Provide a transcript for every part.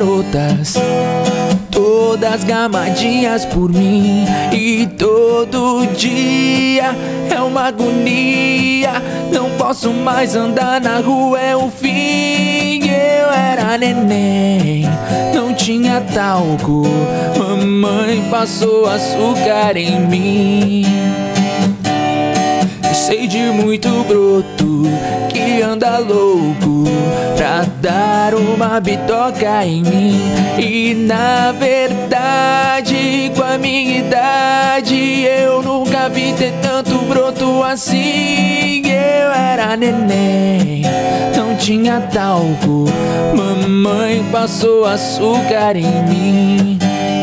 garotas, todas gamadinhas por mim. E todo dia é uma agonia, não posso mais andar na rua, é o fim. Eu era neném, não tinha talco, mamãe passou açúcar em mim. Sei de muito broto que anda louco pra dar uma bitoca em mim. E na verdade, com a minha idade, eu nunca vi ter tanto broto assim. Eu era neném, não tinha talco, mamãe passou açúcar em mim.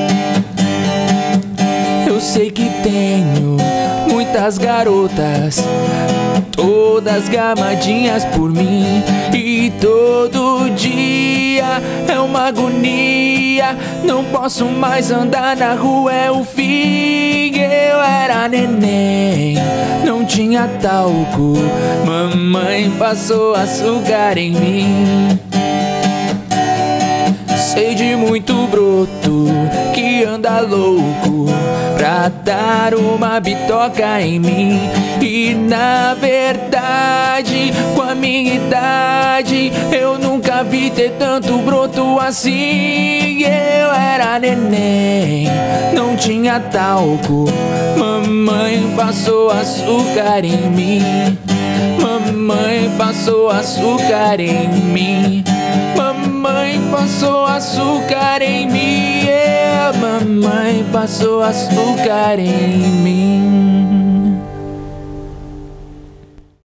Eu sei que tenho muitas garotas, todas gamadinhas por mim. E todo dia é uma agonia, não posso mais andar na rua, é o fim. Eu era neném, não tinha talco, mamãe passou açúcar em mim. Sei de muito broto que anda louco pra dar uma bitoca em mim. E na verdade, com a minha idade, eu nunca vi ter tanto broto assim. Eu era neném, não tinha talco, mamãe passou açúcar em mim. Mamãe passou açúcar em mim. Mamãe passou açúcar em mim. Mamãe passou açúcar em mim.